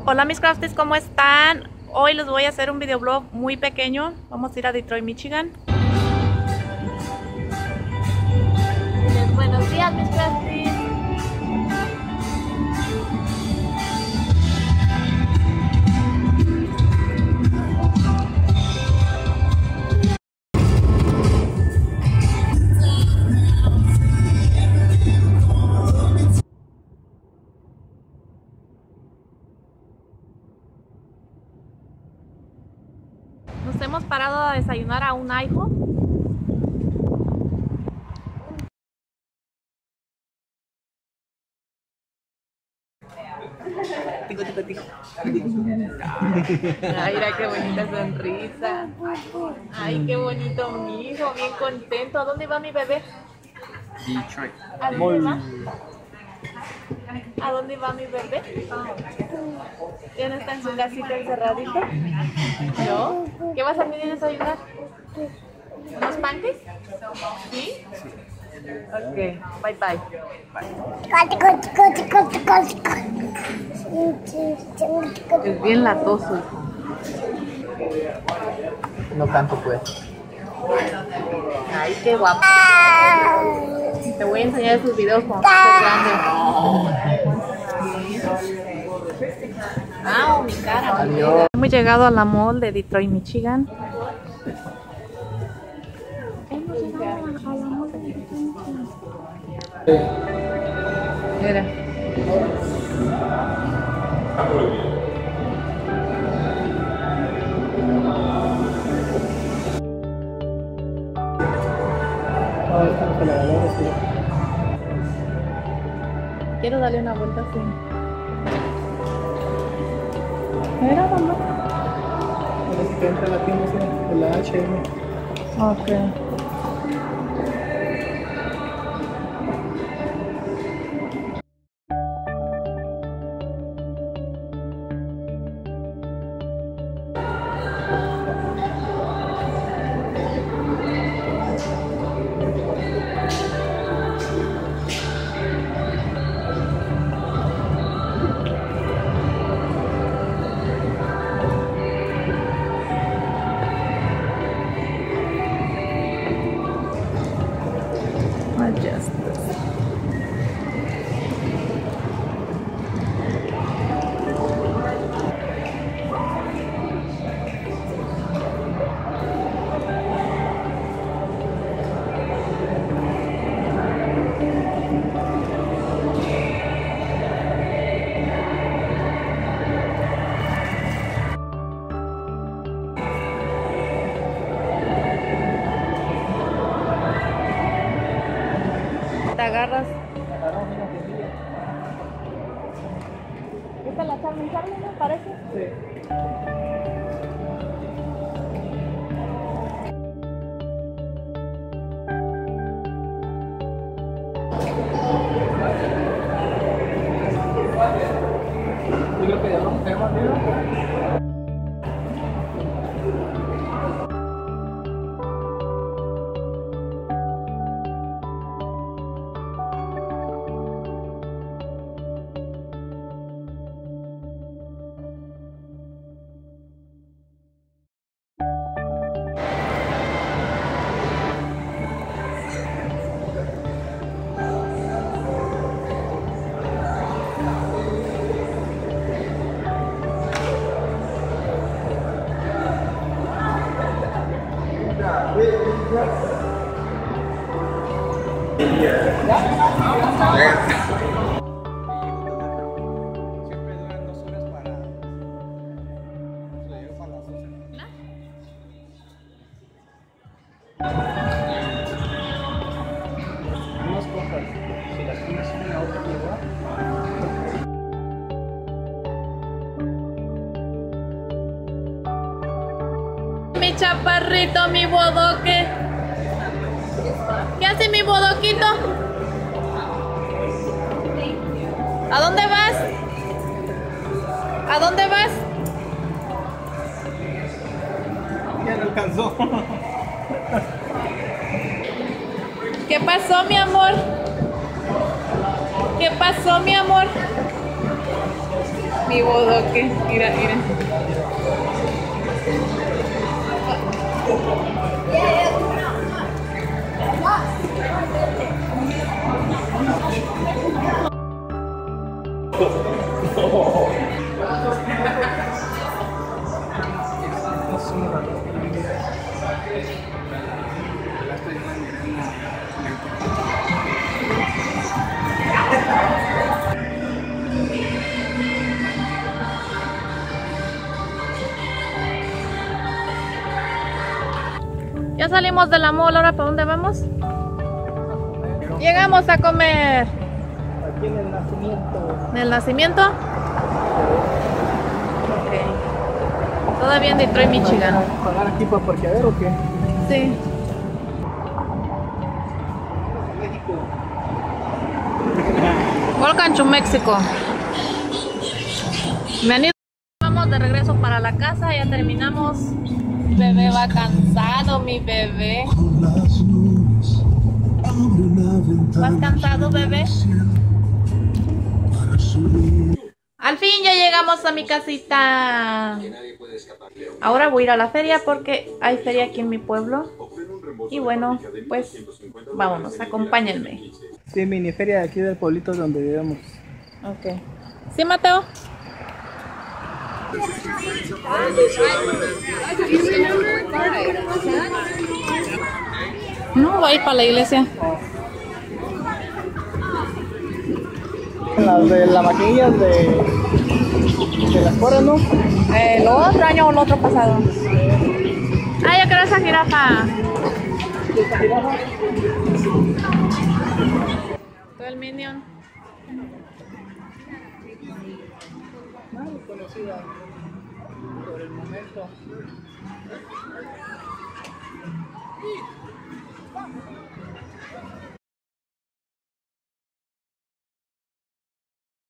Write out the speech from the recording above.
Hola mis crafties, ¿cómo están? Hoy les voy a hacer un videoblog muy pequeño. Vamos a ir a Detroit, Michigan. Buenos días mis crafties. Nos hemos parado a desayunar a un IHOP. Ay, mira qué bonita sonrisa. Ay, qué bonito mi hijo, bien contento. ¿A dónde va mi bebé? Detroit. ¿A dónde va? ¿A dónde va mi bebé? ¿Ya no está en su casita encerradito? ¿No? ¿Qué vas a pedir a desayunar? ¿Unos pancakes? ¿Sí? Ok, bye bye. Es bien latoso. No tanto pues. Ay, qué guapo. Te voy a enseñar esos videos cuando estés grande. Ah, mi cara. Adiós. Hemos llegado a la mall de Detroit, Michigan. Hemos llegado a la mall de Detroit, Michigan. Mira. Quiero darle una vuelta así. Mira, mamá. Parece que entra la tienda de la H&M. Ok. Te agarras. ¿Esta es la Carmen Carmen, me parece? Sí. ¿Y lo que llamamos arriba? Mi chaparrito, mi bodoque. ¿Qué hace mi bodoquito? ¿A dónde vas? ¿A dónde vas? Ya no alcanzó. ¿Qué pasó, mi amor? ¿Qué pasó, mi amor? Mi bodoque. Mira, mira. Ya salimos de la mall, ¿ahora para dónde vamos? Llegamos a comer. Aquí en el nacimiento. ¿En el nacimiento? Ok. Todavía en Detroit, Michigan. ¿Pagar aquí para parqueadero o qué? Sí. México. Welcome to Mexico. Bienvenido. Vamos de regreso para la casa, ya terminamos. Mi bebé va cansado, mi bebé. ¿Vas cansado, bebé? Al fin ya llegamos a mi casita. Ahora voy a ir a la feria porque hay feria aquí en mi pueblo. Y bueno, pues vámonos, acompáñenme. Sí, miniferia de aquí del pueblito donde vivimos. Ok. ¿Sí, Mateo? No, voy a ir para la iglesia. Las de la maquinilla de las porras, ¿no? ¿El otro año o el otro pasado? Ah, yo quiero esa jirafa. Todo el Minion. Muy conocida por el momento.